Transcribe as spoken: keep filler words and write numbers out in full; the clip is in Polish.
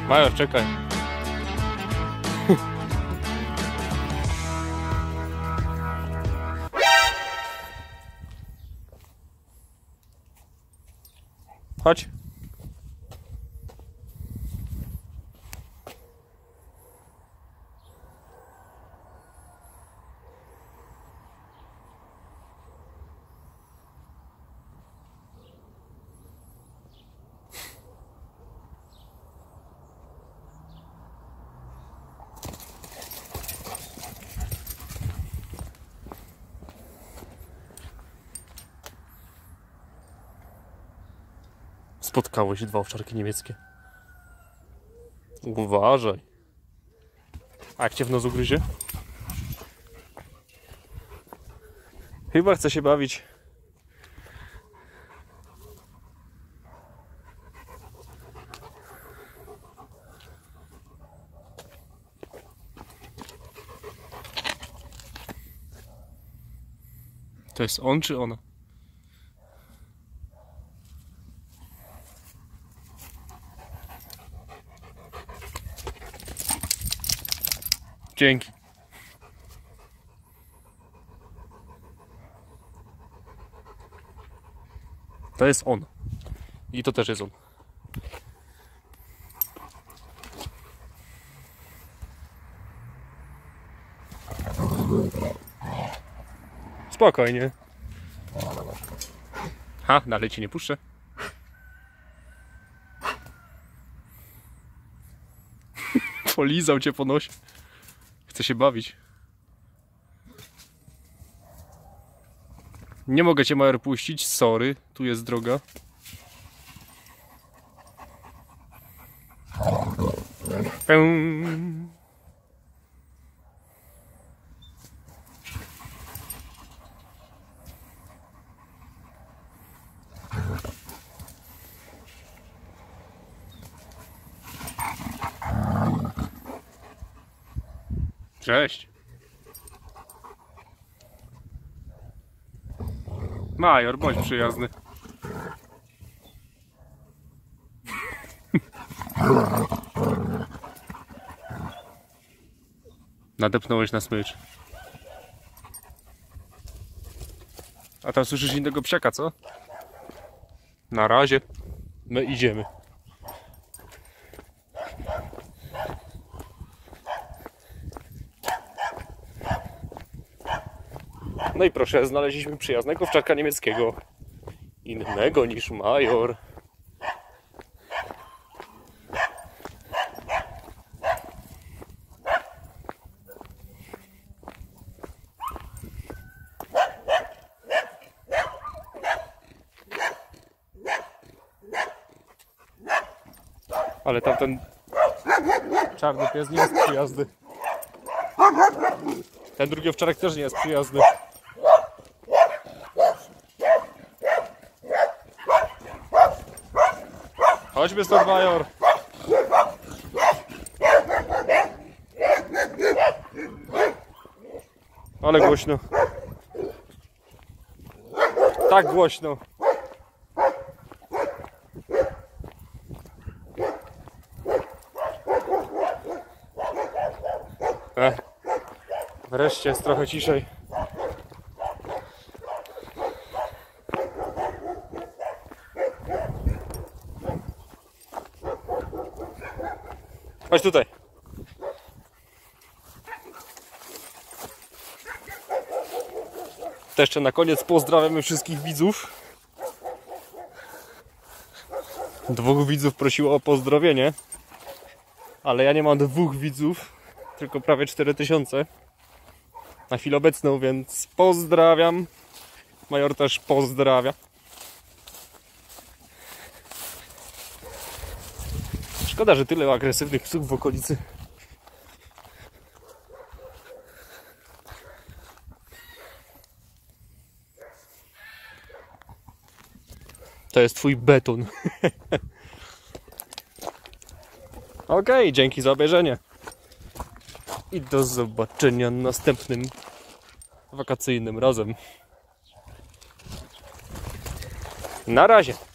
Major, czekaj. Chodź. Spotkały się dwa owczarki niemieckie. Uważaj. A jak cię w nos ugryzie? Chyba chce się bawić. To jest on czy ona? Dzięki. To jest on. I to też jest on. Spokojnie. Ha, dalej ci nie puszczę. Polizał cię po nosie. Chce się bawić. Nie mogę cię, Major, puścić. Sorry, tu jest droga. Pum. Cześć. Major, bądź przyjazny. Nadepnąłeś na smycz. A tam słyszysz innego psiaka, co? Na razie. My idziemy. No i proszę, znaleźliśmy przyjaznego owczarka niemieckiego. Innego niż Major. Ale tamten czarny pies nie jest przyjazny. Ten drugi owczarek też nie jest przyjazny. Chodźmy stąd, Major. Ale głośno. Tak głośno. E, wreszcie jest trochę ciszej. Chodź tutaj. To jeszcze na koniec pozdrawiamy wszystkich widzów. Dwóch widzów prosiło o pozdrowienie, ale ja nie mam dwóch widzów, tylko prawie cztery tysiące na chwilę obecną, więc pozdrawiam. Major też pozdrawia. Szkoda, że tyle agresywnych psów w okolicy. To jest twój beton. Ok, dzięki za obejrzenie. I do zobaczenia następnym wakacyjnym razem. Na razie.